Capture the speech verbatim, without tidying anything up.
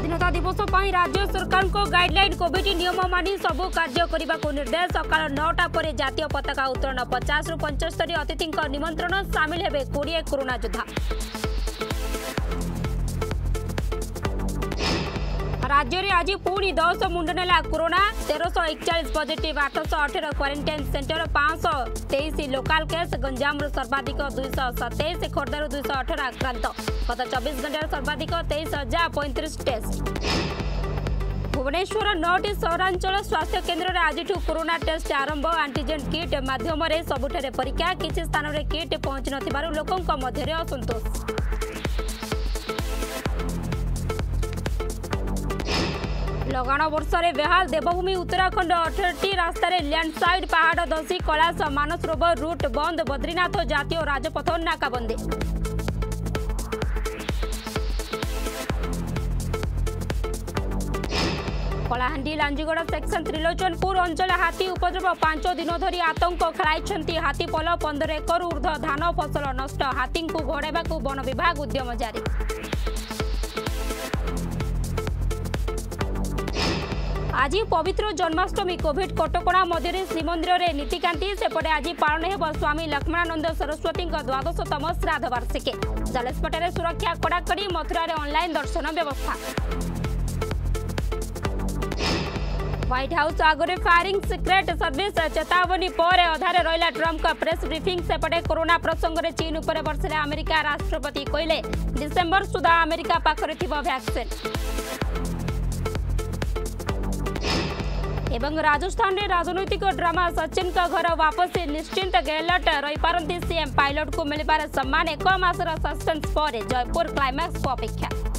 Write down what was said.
स्वाधीनता दिवस पर राज्य सरकार को गाइडलाइन कोविड नियम मानि सबु कार्य करने को निर्देश। सकाल नौटा पर जातीय पताका उत्तोलन पचास रु पंचस्तरी अतिथि निमंत्रण सामिल हेबे कोड़े कोरोना योद्धा। राज्य में आज पुणी दस मुंड नेला कोरोना तेरश एकचाश पॉजिटिव आठश अठर क्वारंटाइन सेंटर पांच तेईस लोकाल केस गंजाम सर्वाधिक दुईश सतैश खोर्धार दुईश अठर आक्रांत गत चौबीस घंटे सर्वाधिक तेईस हजार पैंतीस टेस्ट। भुवनेश्वर नौटी सहरांचल स्वास्थ्य केन्द्र में आज कोरोना टेस्ट आरंभ। आंटीजेन किट माध्यम सबुठे परीक्षा किसी स्थान में किट पहुंची नथिबारु लोकंक मध्य असंतोष। लगाण वर्षे बेहाल देवभूमि उत्तराखंड अठरटी रास्तार लैंडस्लाइड पहाड़ धसी कैलाश मानसरोवर रूट बंद। बद्रीनाथ जातीय राजपथ नाकाबंदी। कलाहांडी लांजीगड़ सेक्शन त्रिलोचनपुर अंचल हाथी उपद्रव पांच दिन धरी आतंक खेलाई हाथी पल पंदर एकर ऊर्ध्व धान फसल नष्ट। हाथी को घोड़ाइबा वन विभाग उद्यम जारी। आज पवित्र जन्माष्टमी कोविड कटकणा मध्य श्रीमंदिर में नीतिकांति सेपटे आज पालन हेब स्वामी लक्ष्मणानंद सरस्वती द्वादशतम श्राद्ध वार्षिकी। जालेसपटे सुरक्षा कड़ाकड़ी मथुरा ऑनलाइन दर्शन व्यवस्था। व्हाइट हाउस आगे फायरिंग सिक्रेट सर्विस चेतावनी पर अधारे रहा ट्रंप का प्रेस ब्रीफिंग। सेपटे कोरोना प्रसंग में चीन उपर बरसिले अमेरिका राष्ट्रपति कहले डिसेम्बर सुधा अमेरिका पाखरे थिबा वैक्सीन। एवं राजस्थान में राजनैतिक ड्रामा सचिन का घर वापसी निश्चिंत गहलोत रही पारंती सीएम पायलट को मिलबार सम्मान एक मासर सस्पेंस पर जयपुर क्लाइमैक्स को अपेक्षा।